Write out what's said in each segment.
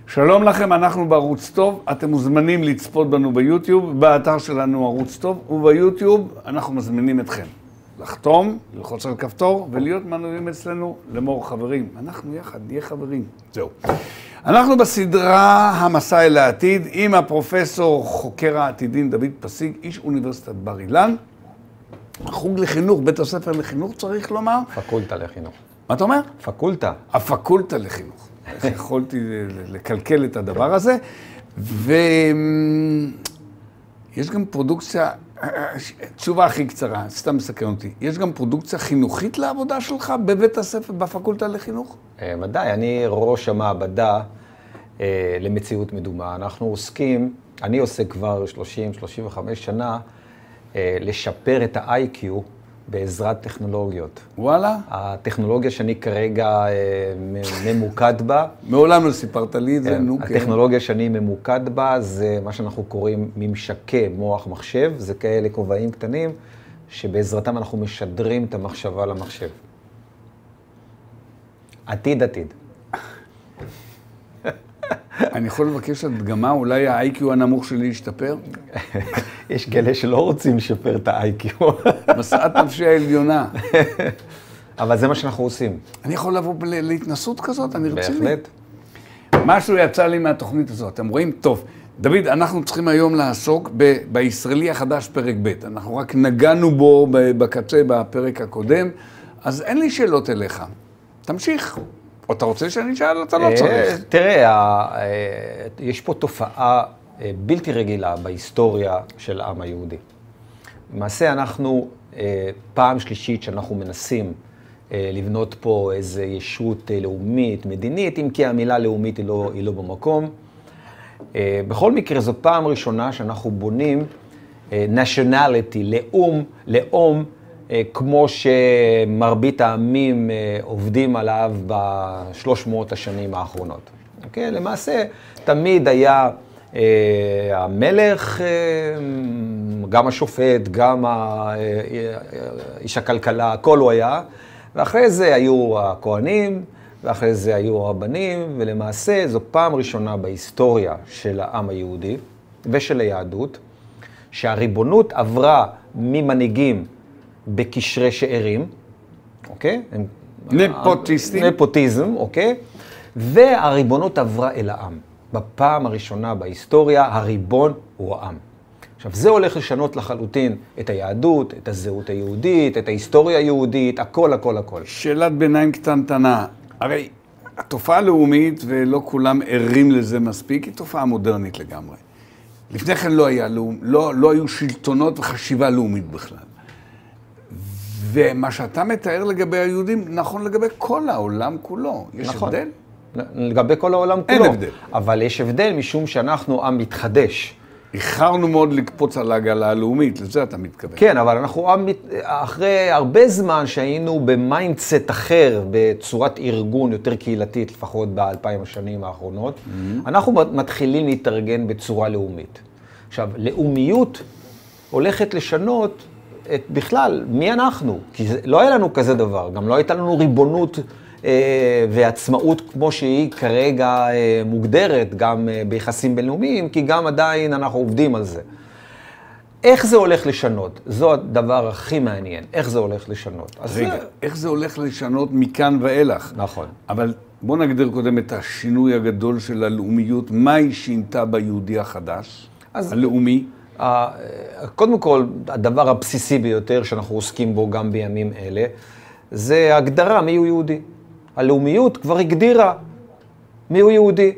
שלום לכם, אנחנו בערוץ טוב, אתם מוזמנים לצפות בנו ביוטיוב, באתר שלנו ערוץ טוב, וביוטיוב אנחנו מזמינים אתכם לחתום, ללחוץ על כפתור ולהיות מנויים אצלנו לאמור חברים. אנחנו יחד, נהיה חברים. זהו. אנחנו בסדרה המסע אל העתיד עם הפרופסור חוקר העתידין דוד פסיג, איש אוניברסיטת בר אילן. החוג לחינוך, בית הספר לחינוך צריך לומר. פקולטה לחינוך. מה אתה אומר? פקולטה. הפקולטה לחינוך. איך יכולתי לקלקל את הדבר הזה. ויש גם פרודוקציה, תשובה הכי קצרה, סתם מסכן אותי. יש גם פרודוקציה חינוכית לעבודה שלך בבית הספר, בפקולטה לחינוך? ודאי, אני ראש המעבדה למציאות מדומה. אנחנו עוסקים, אני עושה כבר 30-35 שנה, לשפר את ה-IQ בעזרת טכנולוגיות. וואלה? הטכנולוגיה שאני כרגע ממוקד בה. מעולם לא סיפרת לי את זה, נו כן. הטכנולוגיה שאני ממוקד בה זה מה שאנחנו קוראים ממשקי מוח מחשב. זה כאלה כובעים קטנים שבעזרתם אנחנו משדרים את המחשבה למחשב. עתיד. אני יכול לבקש הדגמה, אולי ה-IQ הנמוך שלי ישתפר? יש כאלה שלא רוצים לשפר את ה-IQ. מסעת נפשי העליונה. אבל זה מה שאנחנו עושים. אני יכול לבוא להתנסות כזאת? אני רציני. בהחלט. משהו יצא לי מהתוכנית הזאת. אתם רואים? טוב. דוד, אנחנו צריכים היום לעסוק בישראלי החדש פרק ב'. אנחנו רק נגענו בו בקצה בפרק הקודם, אז אין לי שאלות אליך. תמשיך. או אתה רוצה שאני אשאל? אתה לא צריך. תראה, יש פה תופעה בלתי רגילה בהיסטוריה של העם היהודי. למעשה אנחנו פעם שלישית שאנחנו מנסים לבנות פה איזו ישות לאומית, מדינית, אם כי המילה לאומית היא לא במקום. בכל מקרה זו פעם ראשונה שאנחנו בונים nationality, לאום, כמו שמרבית העמים עובדים עליו ב-300 השנים האחרונות. אוקיי? למעשה, תמיד היה המלך, גם השופט, גם איש הכלכלה, הכל הוא היה, ואחרי זה היו הכהנים, ואחרי זה היו הרבנים, ולמעשה זו פעם ראשונה בהיסטוריה של העם היהודי ושל היהדות, שהריבונות עברה ממנהיגים בקשרי שאירים, אוקיי? נפוטיזם, אוקיי? והריבונות עברה אל העם. בפעם הראשונה בהיסטוריה, הריבון הוא העם. עכשיו, זה הולך לשנות לחלוטין את היהדות, את הזהות היהודית, את ההיסטוריה היהודית, הכל. שאלת ביניים קטנטנה. הרי התופעה הלאומית, ולא כולם ערים לזה מספיק, היא תופעה מודרנית לגמרי. לפני כן לא היו שלטונות וחשיבה לאומית בכלל. ומה שאתה מתאר לגבי היהודים, נכון לגבי כל העולם כולו. יש הבדל? לגבי כל העולם כולו. אין הבדל. אבל יש הבדל משום שאנחנו עם מתחדש. איחרנו מאוד לקפוץ על העגלה הלאומית, לזה אתה מתכוון. כן, אבל אנחנו אחרי הרבה זמן שהיינו במיינדסט אחר, בצורת ארגון יותר קהילתית, לפחות ב2000 השנים האחרונות, אנחנו מתחילים להתארגן בצורה לאומית. עכשיו, לאומיות הולכת לשנות את בכלל, מי אנחנו? כי לא היה לנו כזה דבר, גם לא הייתה לנו ריבונות ועצמאות כמו שהיא כרגע מוגדרת, גם ביחסים בינלאומיים, כי גם עדיין אנחנו עובדים על זה. איך זה הולך לשנות? זו הדבר הכי מעניין, איך זה הולך לשנות. רגע, איך זה הולך לשנות מכאן ואילך? נכון. אבל בוא נגדיר קודם את השינוי הגדול של הלאומיות, מה היא שינתה ביהודי החדש, הלאומי? קודם כל, הדבר הבסיסי ביותר שאנחנו עוסקים בו גם בימים אלה, זה הגדרה מי הוא יהודי. הלאומיות כבר הגדירה מי הוא יהודי.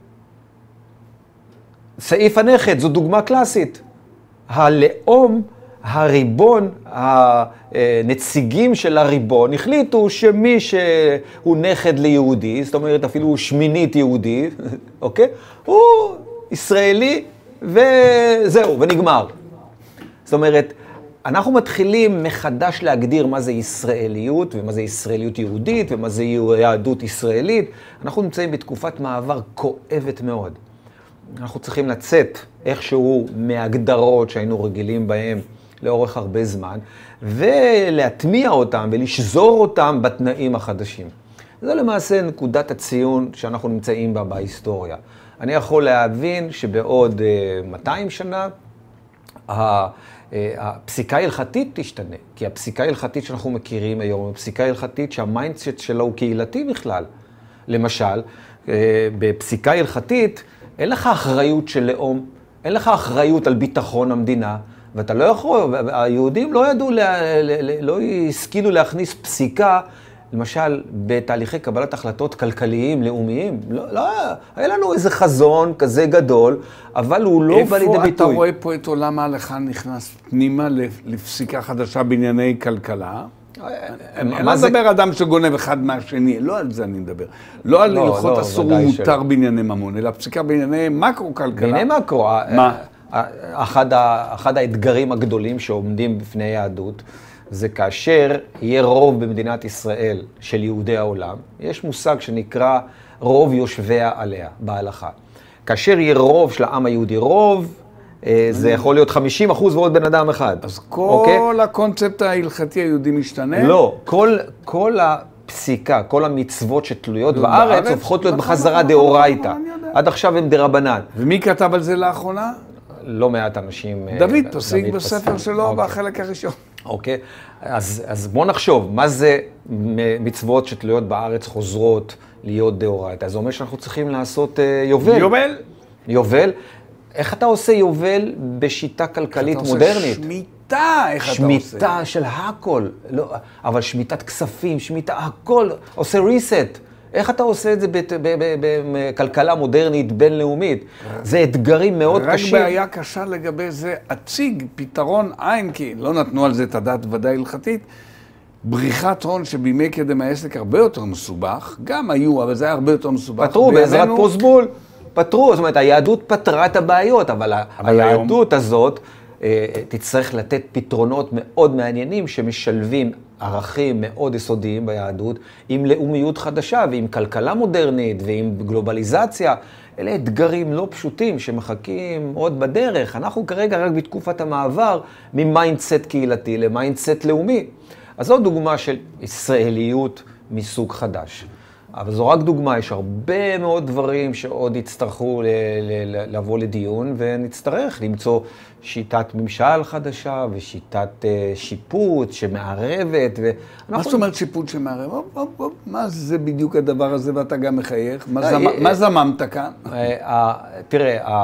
סעיף הנכד, זו דוגמה קלאסית. הלאום, הריבון, הנציגים של הריבון החליטו שמי שהוא נכד ליהודי, זאת אומרת אפילו שמינית יהודי, אוקיי? הוא ישראלי וזהו, ונגמר. זאת אומרת, אנחנו מתחילים מחדש להגדיר מה זה ישראליות, ומה זה ישראליות יהודית, ומה זה יהדות ישראלית. אנחנו נמצאים בתקופת מעבר כואבת מאוד. אנחנו צריכים לצאת איכשהו מהגדרות שהיינו רגילים בהן לאורך הרבה זמן, ולהטמיע אותם ולשזור אותם בתנאים החדשים. זו למעשה נקודת הציון שאנחנו נמצאים בה בהיסטוריה. אני יכול להבין שבעוד 200 שנה, הפסיקה ההלכתית תשתנה, כי הפסיקה ההלכתית שאנחנו מכירים היום, היא פסיקה הלכתית שהמיינדסט שלה הוא קהילתי בכלל. למשל, בפסיקה הלכתית אין לך אחריות של לאום, אין לך אחריות על ביטחון המדינה, ואתה לא יכול, היהודים לא ידעו, לא השכילו להכניס פסיקה, למשל, בתהליכי קבלת החלטות כלכליים, לאומיים. לא, היה לנו איזה חזון כזה גדול, אבל הוא לא בא לידי ביטוי. איפה אתה רואה פה את עולם ההלכה נכנס פנימה לפסיקה חדשה בענייני כלכלה? אני לא מדבר אדם שגונב אחד מהשני, לא על זה אני מדבר. לא על הלכות אסור ומותר בענייני ממון, אלא פסיקה בענייני מקרו-כלכלה. בענייני מקרו. מה? אחד האתגרים הגדולים שעומדים בפני היהדות, זה כאשר יהיה רוב במדינת ישראל של יהודי העולם, יש מושג שנקרא רוב יושביה עליה, בהלכה. כאשר יהיה רוב של העם היהודי, רוב, זה יכול להיות 50% ועוד בן אדם אחד. אז כל הקונספט ההלכתי היהודי משתנה? לא, כל הפסיקה, כל המצוות שתלויות בארץ הופכות להיות בחזרה דאורייתא. עד עכשיו הם דרבנן. ומי כתב על זה לאחרונה? לא מעט אנשים. דוד פסיק בספר שלו בחלק הראשון. אוקיי, אז בוא נחשוב, מה זה מצוות שתלויות בארץ חוזרות להיות דאורייתא? זה אומר שאנחנו צריכים לעשות יובל. יובל. איך אתה עושה יובל בשיטה כלכלית מודרנית? שמיטה, איך אתה עושה? שמיטה של הכל. לא, אבל שמיטת כספים, שמיטה, הכל עושה reset. איך אתה עושה את זה בכלכלה מודרנית בינלאומית? זה אתגרים מאוד קשים. רק בעיה קשה לגבי זה, הציג פתרון עין, כי לא נתנו על זה את הדעת ודאי הלכתית, בריחת הון שבימי קדם העסק הרבה יותר מסובך, גם היו, אבל זה היה הרבה יותר מסובך. פתרו בעזרת פוסבול, פתרו, זאת אומרת, היהדות פתרה את הבעיות, אבל היהדות הזאת תצטרך לתת פתרונות מאוד מעניינים שמשלבים ערכים מאוד יסודיים ביהדות עם לאומיות חדשה ועם כלכלה מודרנית ועם גלובליזציה. אלה אתגרים לא פשוטים שמחכים עוד בדרך. אנחנו כרגע רק בתקופת המעבר ממיינדסט קהילתי למיינדסט לאומי. אז זו דוגמה של ישראליות מסוג חדש. אבל זו רק דוגמה, יש הרבה מאוד דברים שעוד יצטרכו לבוא לדיון, ונצטרך למצוא שיטת ממשל חדשה ושיטת שיפוט שמערבת. מה זאת אומרת שיפוט שמערב? מה זה בדיוק הדבר הזה ואתה גם מחייך? מה זממת כאן? תראה,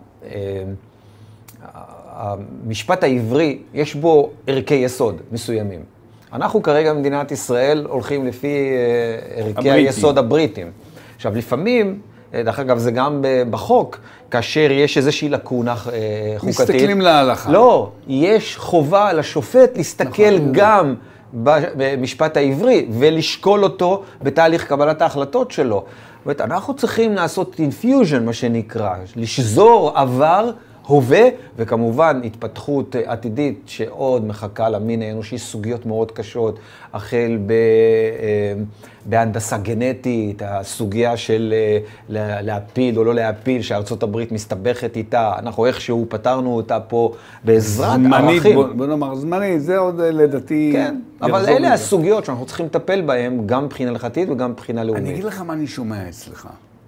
המשפט העברי, יש בו ערכי יסוד מסוימים. אנחנו כרגע במדינת ישראל הולכים לפי ערכי היסוד הבריטים. עכשיו, לפעמים, דרך אגב, זה גם בחוק, כאשר יש איזושהי לקונה חוקתית. מסתכלים להלכה. לא, יש חובה לשופט להסתכל גם במשפט העברי ולשקול אותו בתהליך קבלת ההחלטות שלו. זאת אומרת, אנחנו צריכים לעשות infusion, מה שנקרא, לשזור עבר, הווה, וכמובן התפתחות עתידית שעוד מחכה למין האנושי, סוגיות מאוד קשות, החל בהנדסה גנטית, הסוגיה של להפיל או לא להפיל, שארצות הברית מסתבכת איתה, אנחנו איכשהו פתרנו אותה פה בעזרת ערכים. בוא נאמר, זמנית, זה עוד לדעתי... כן, אבל אלה הסוגיות שאנחנו צריכים לטפל בהן, גם מבחינה הלכתית וגם מבחינה לאומית. אני אגיד לך מה אני שומע אצלך.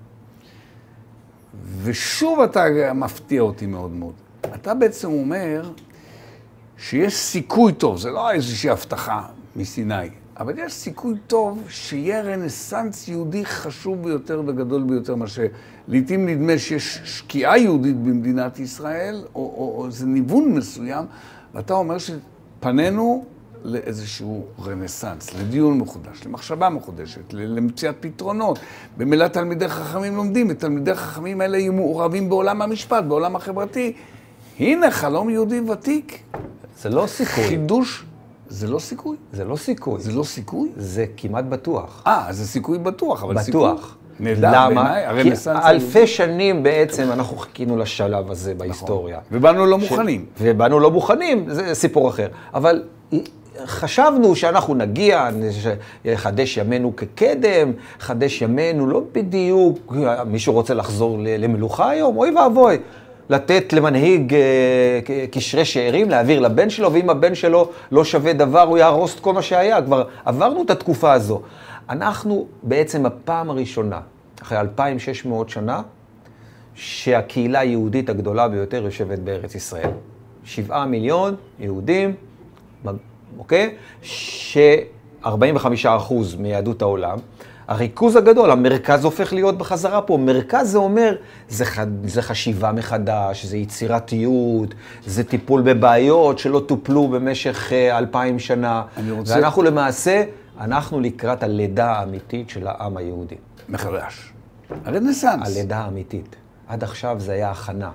ושוב אתה מפתיע אותי מאוד מאוד. אתה בעצם אומר שיש סיכוי טוב, זה לא איזושהי הבטחה מסיני, אבל יש סיכוי טוב שיהיה רנסנס יהודי חשוב ביותר וגדול ביותר, מה שלעיתים נדמה שיש שקיעה יהודית במדינת ישראל, או איזה ניוון מסוים, ואתה אומר שפנינו לאיזשהו רנסנס, לדיון מחודש, למחשבה מחודשת, למציאת פתרונות. במילא תלמידי חכמים לומדים, ותלמידי החכמים האלה יהיו מעורבים בעולם המשפט, בעולם החברתי. הנה חלום יהודי ותיק. זה לא סיכוי. חידוש, זה לא סיכוי? זה לא סיכוי. זה לא סיכוי? זה כמעט בטוח. זה סיכוי בטוח, אבל בטוח. סיכוי. נדע בעיניי, הרנסנס... כי אלפי שנים בעצם אנחנו חיכינו לשלב הזה בהיסטוריה. ובאנו לא מוכנים. ובאנו לא מוכנים, זה סיפור אחר. אבל... חשבנו שאנחנו נגיע, חדש ימינו כקדם, חדש ימינו לא בדיוק, מישהו רוצה לחזור למלוכה היום, אוי ואבוי, לתת למנהיג קשרי שאירים, להעביר לבן שלו, ואם הבן שלו לא שווה דבר, הוא יהרוס את כל מה שהיה, כבר עברנו את התקופה הזו. אנחנו בעצם הפעם הראשונה, אחרי 2,600 שנה, שהקהילה היהודית הגדולה ביותר יושבת בארץ ישראל. 7 מיליון יהודים, אוקיי? ש45% מיהדות העולם. הריכוז הגדול, המרכז הופך להיות בחזרה פה. מרכז זה אומר, זה חשיבה מחדש, זה יצירתיות, זה טיפול בבעיות שלא טופלו במשך 2,000 שנה. ואנחנו למעשה, אנחנו לקראת הלידה האמיתית של העם היהודי. מחדש. הרנסנס. הלידה האמיתית. עד עכשיו זה היה הכנה.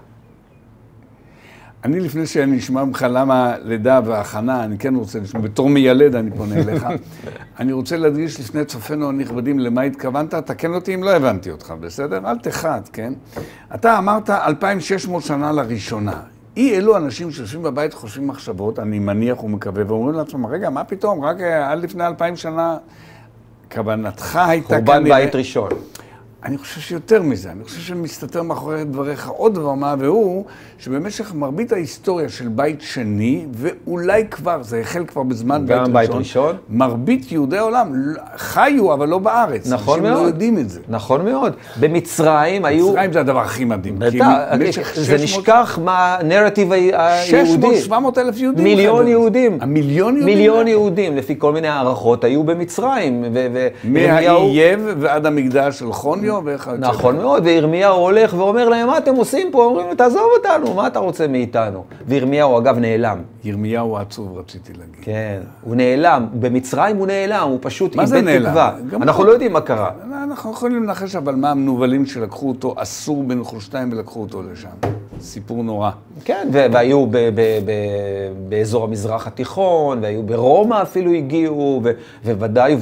אני לפני שאני אשמע ממך למה לידה והכנה, אני כן רוצה לשמוע, בתור מיילד אני פונה אליך. אני רוצה להדגיש לפני צופינו הנכבדים למה התכוונת, תקן אותי אם לא הבנתי אותך, בסדר? אל תחד, כן? אתה אמרת 2,600 שנה לראשונה. אלו אנשים שיושבים בבית חושבים מחשבות, אני מניח ומקווה, ואומרים לעצמם, רגע, מה פתאום? רק עד לפני 2,000 שנה, כוונתך הייתה כנראה... חורבן בית ראשון. אני חושב שיותר מזה, אני חושב שמסתתר מאחורי דבריך עוד דבר מה, והוא שבמשך מרבית ההיסטוריה של בית שני, ואולי כבר, זה החל כבר בזמן בית ראשון, מרבית יהודי העולם חיו, אבל לא בארץ. נכון מאוד. אנשים לא יודעים את זה. נכון מאוד. במצרים היו... מצרים זה הדבר הכי מדהים. זה נשכח מהנרטיב היהודי. 700 אלף יהודים. מיליון יהודים. המיליון יהודים? מיליון יהודים, לפי כל מיני הערכות, היו במצרים. מהאייב ועד המקדש של חוניו. נכון מאוד, וירמיהו הולך ואומר להם, מה אתם עושים פה? אומרים, תעזוב אותנו, מה אתה רוצה מאיתנו? וירמיהו אגב נעלם. ירמיהו העצוב רציתי להגיד. כן, הוא נעלם, במצרים הוא נעלם, הוא פשוט איבד תקווה. אנחנו לא יודעים מה קרה. אנחנו יכולים לנחש, אבל מה המנוולים שלקחו אותו, אסור בנחושתיים ולקחו אותו לשם. סיפור נורא. כן, והיו באזור המזרח התיכון, והיו ברומא אפילו הגיעו, וודאי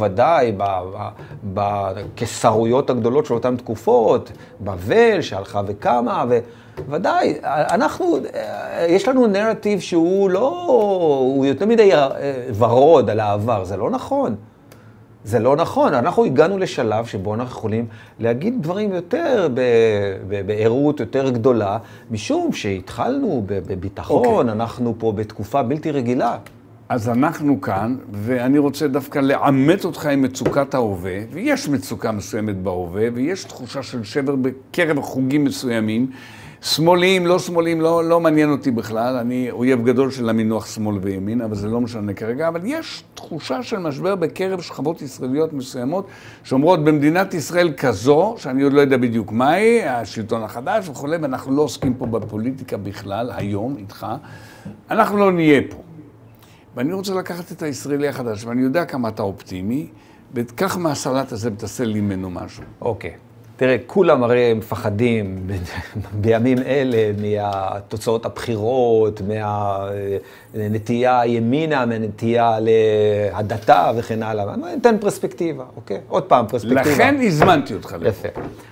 בקיסרויות הגדולות של אותן תקופות, בבל שהלכה וקמה, ודאי, יש לנו נרטיב שהוא לא, הוא יותר מדי ורוד על העבר, זה לא נכון. זה לא נכון, אנחנו הגענו לשלב שבו אנחנו יכולים להגיד דברים יותר בעירות יותר גדולה, משום שהתחלנו בביטחון, אנחנו פה בתקופה בלתי רגילה. אז אנחנו כאן, ואני רוצה דווקא לעמת אותך עם מצוקת ההווה, ויש מצוקה מסוימת בהווה, ויש תחושה של שבר בקרב חוגים מסוימים, שמאליים, לא שמאליים, לא מעניין אותי בכלל, אני אויב גדול של המינוח שמאל וימין, אבל זה לא משנה כרגע, אבל יש תחושה של משבר בקרב שכבות ישראליות מסוימות, שאומרות במדינת ישראל כזו, שאני עוד לא יודע בדיוק מהי, השלטון החדש וכו', ואנחנו לא עוסקים פה בפוליטיקה בכלל, היום, איתך, אנחנו לא נהיה פה. ואני רוצה לקחת את הישראלי החדש, ואני יודע כמה אתה אופטימי, וכך מהסלט הזה ותעשה לי ממנו משהו. אוקיי. תראה, כולם הרי מפחדים בימים אלה מהתוצאות הבחירות, מהנטייה ימינה, מהנטייה להדתה וכן הלאה. אני אתן פרספקטיבה, אוקיי? עוד פעם, פרספקטיבה. לכן הזמנתי אותך. יפה.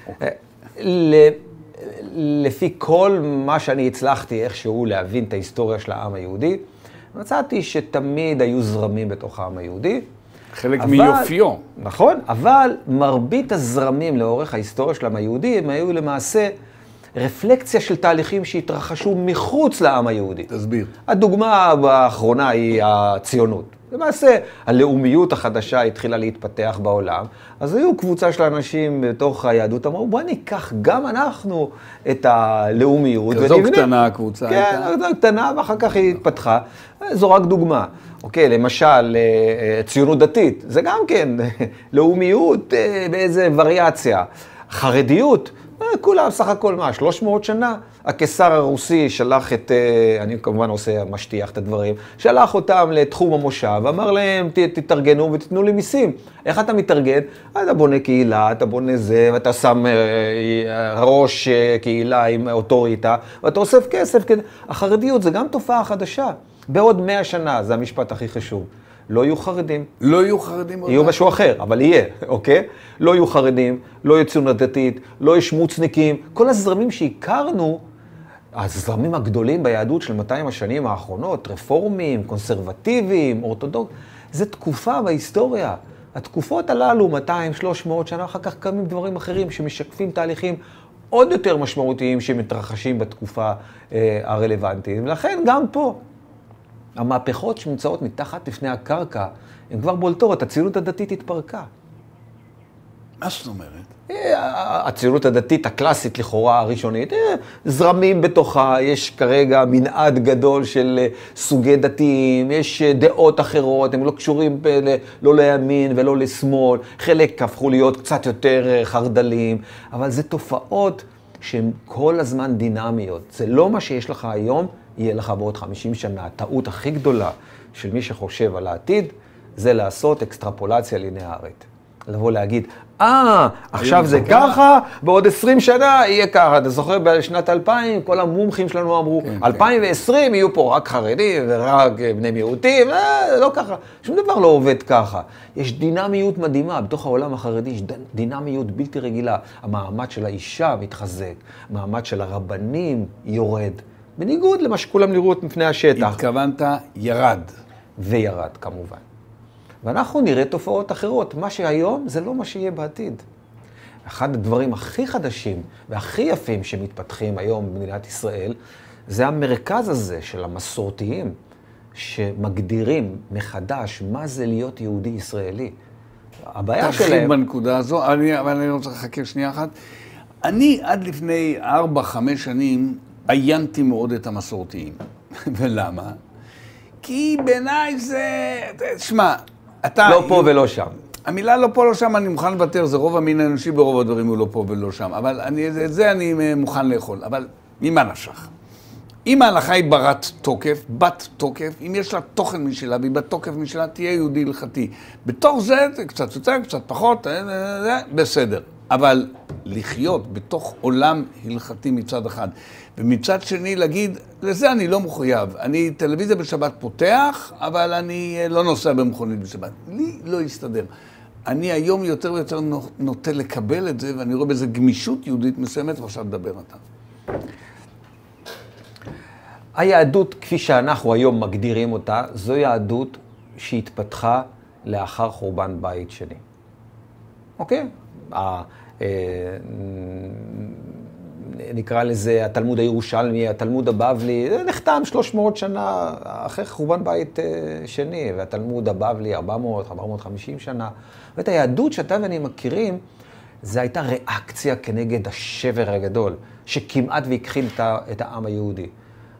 לפי כל מה שאני הצלחתי איכשהו להבין את ההיסטוריה של העם היהודי, מצאתי שתמיד היו זרמים בתוך העם היהודי. חלק מיופיו. נכון, אבל מרבית הזרמים לאורך ההיסטוריה של העם היהודי, הם היו למעשה רפלקציה של תהליכים שהתרחשו מחוץ לעם היהודי. תסביר. הדוגמה האחרונה היא הציונות. למעשה, הלאומיות החדשה התחילה להתפתח בעולם, אז היו קבוצה של אנשים בתוך היהדות, אמרו, בוא ניקח גם אנחנו את הלאומיות. כזו קטנה הקבוצה הייתה. כן, כזו קטנה, ואחר כך היא התפתחה. זו רק דוגמה. אוקיי, למשל, ציונות דתית, זה גם כן לאומיות באיזה וריאציה. חרדיות, כולם סך הכל 300 שנה. הקיסר הרוסי שלח אני כמובן משטיח את הדברים, שלח אותם לתחום המושב, אמר להם, תתארגנו ותתנו לי מיסים. איך אתה מתארגן? אתה בונה קהילה, אתה בונה זה, ואתה שם ראש קהילה עם אוטוריטה, ואתה אוסף כסף. החרדיות זה גם תופעה חדשה. בעוד 100 שנה, זה המשפט הכי חשוב. לא יהיו חרדים. לא יהיו חרדים. יהיו משהו אחר, אבל יהיה, אוקיי? לא יהיו חרדים, לא יהיו ציונות דתית, לא יהיו שמוצניקים. כל הזרמים שהכרנו, הזרמים הגדולים ביהדות של 200 השנים האחרונות, רפורמים, קונסרבטיביים, אורתודוקס, זה תקופה בהיסטוריה. התקופות הללו, 200, 300 שנה, אחר כך קמים דברים אחרים שמשקפים תהליכים עוד יותר משמעותיים שמתרחשים בתקופה הרלוונטית. ולכן גם פה, המהפכות שנמצאות מתחת לפני הקרקע, הן כבר בולטות, הציונות הדתית התפרקה. מה זאת אומרת? הציונות הדתית הקלאסית לכאורה הראשונית, זרמים בתוכה, יש כרגע מנעד גדול של סוגי דתיים, יש דעות אחרות, הם לא קשורים לא לימין ולא לשמאל, חלק הפכו להיות קצת יותר חרדלים, אבל זה תופעות שהן כל הזמן דינמיות. זה לא מה שיש לך היום, יהיה לך בעוד 50 שנה. הטעות הכי גדולה של מי שחושב על העתיד, זה לעשות אקסטרפולציה לינארית. לבוא להגיד, עכשיו זה ככה, בעוד 20 שנה יהיה ככה. אתה זוכר, בשנת 2000, כל המומחים שלנו אמרו, 2020 יהיו פה רק חרדים ורק בני מיעוטים, לא ככה. שום דבר לא עובד ככה. יש דינמיות מדהימה, בתוך העולם החרדי יש דינמיות בלתי רגילה. המעמד של האישה מתחזק, המעמד של הרבנים יורד, בניגוד למה שכולם נראו מפני השטח. התכוונת ירד. וירד, כמובן. ואנחנו נראה תופעות אחרות. מה שהיום זה לא מה שיהיה בעתיד. אחד הדברים הכי חדשים והכי יפים שמתפתחים היום במדינת ישראל, זה המרכז הזה של המסורתיים, שמגדירים מחדש מה זה להיות יהודי ישראלי. הבעיה שלהם... תרחיב בנקודה הזו, אבל אני רוצה לחכה שנייה אחת. אני עד לפני 4-5 שנים עיינתי מאוד את המסורתיים. ולמה? כי בעיניי זה... שמע, אתה... לא פה ולא שם. המילה לא פה ולא שם, אני מוכן לוותר, זה רוב המין האנושי ברוב הדברים הוא לא פה ולא שם. אבל את זה אני מוכן לאכול. אבל ממה נפשך? אם ההלכה היא בת תוקף, אם יש לה תוכן משלה והיא בת תוקף משלה, תהיה יהודי הלכתי. בתוך זה, קצת יותר, קצת פחות, בסדר. אבל לחיות בתוך עולם הלכתי מצד אחד, ומצד שני להגיד, לזה אני לא מחויב. אני טלוויזיה בשבת פותח, אבל אני לא נוסע במכונית בשבת. לי לא יסתדר. אני היום יותר ויותר נוטה לקבל את זה, ואני רואה בזה גמישות יהודית מסוימת, ועכשיו נדבר אותה. היהדות, כפי שאנחנו היום מגדירים אותה, זו יהדות שהתפתחה לאחר חורבן בית שני. אוקיי? נקרא לזה התלמוד הירושלמי, התלמוד הבבלי, זה נחתם 300 שנה אחרי חורבן בית שני, והתלמוד הבבלי 400-450 שנה. ואת היהדות שאתה ואני מכירים, זה הייתה ריאקציה כנגד השבר הגדול, שכמעט והכחיל את העם היהודי.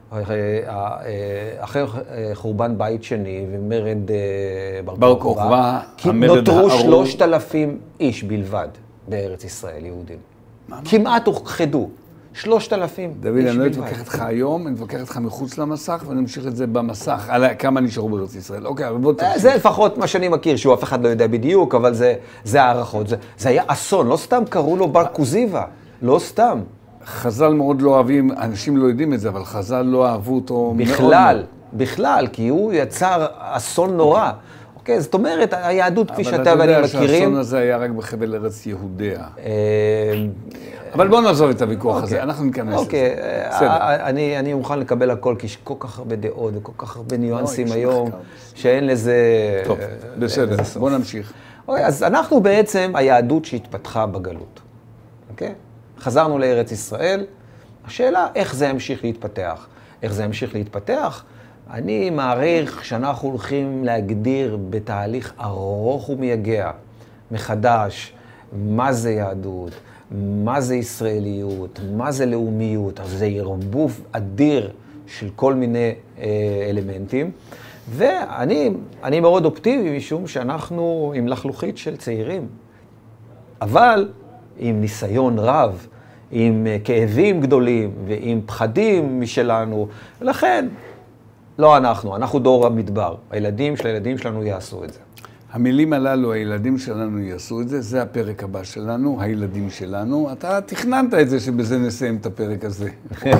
אחרי חורבן בית שני ומרד בר כוכבא, נותרו 3,000 איש בלבד בארץ ישראל, יהודים. כמעט הוכחדו, 3,000 איש בלבד. דוד, אני לא אתווכח איתך היום, אני אתווכח איתך מחוץ למסך, ואני אמשיך את זה במסך, על כמה נשארו בארץ ישראל. אוקיי, אבל בוא תמשיך. זה לפחות מה שאני מכיר, שהוא אף אחד לא יודע בדיוק, אבל זה הערכות. זה היה אסון, לא סתם קראו לו בר כוזיבא, לא סתם. חז"ל מאוד לא אוהבים, אנשים לא יודעים את זה, אבל חז"ל לא אהבו אותו בכלל, כי הוא יצר אסון נורא. אוקיי, זאת אומרת, היהדות כפי שאתה ואני מכירים... אבל אתה יודע שהאסון הזה היה רק בחבל ארץ יהודיה. אבל בואו נעזוב את הוויכוח הזה, אנחנו ניכנס לזה. אוקיי, אני מוכן לקבל הכל, כי יש כל כך הרבה דעות וכל כך הרבה ניואנסים היום, שאין לזה... טוב, בסדר, בואו נמשיך. אוקיי, אז אנחנו בעצם היהדות שהתפתחה בגלות. אוקיי? חזרנו לארץ ישראל, השאלה איך זה ימשיך להתפתח. איך זה ימשיך להתפתח? אני מעריך שאנחנו הולכים להגדיר בתהליך ארוך ומייגע מחדש מה זה יהדות, מה זה ישראליות, מה זה לאומיות. אז זה ערבוב אדיר של כל מיני אלמנטים. ואני מאוד אופטימי משום שאנחנו עם לחלוכית של צעירים. אבל עם ניסיון רב, עם כאבים גדולים ועם פחדים משלנו, ולכן לא אנחנו דור המדבר. הילדים של הילדים שלנו יעשו את זה. המילים הללו, הילדים שלנו יעשו את זה, זה הפרק הבא שלנו, הילדים שלנו. אתה תכננת את זה שבזה נסיים את הפרק הזה.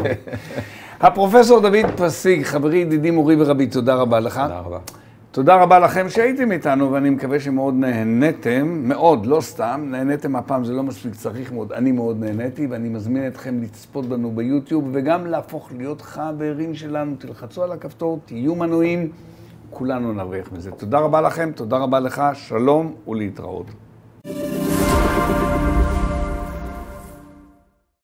הפרופסור דוד פסיק, חברי, ידידי, מורי ורבי, תודה רבה לך. תודה רבה. תודה רבה לכם שהייתם איתנו, ואני מקווה שמאוד נהניתם, מאוד, לא סתם, נהניתם הפעם, זה לא מספיק צריך מאוד, אני מאוד נהניתי, ואני מזמין אתכם לצפות בנו ביוטיוב, וגם להפוך להיות חברים שלנו, תלחצו על הכפתור, תהיו מנויים, כולנו נבריח מזה. תודה רבה לכם, תודה רבה לך, שלום ולהתראות.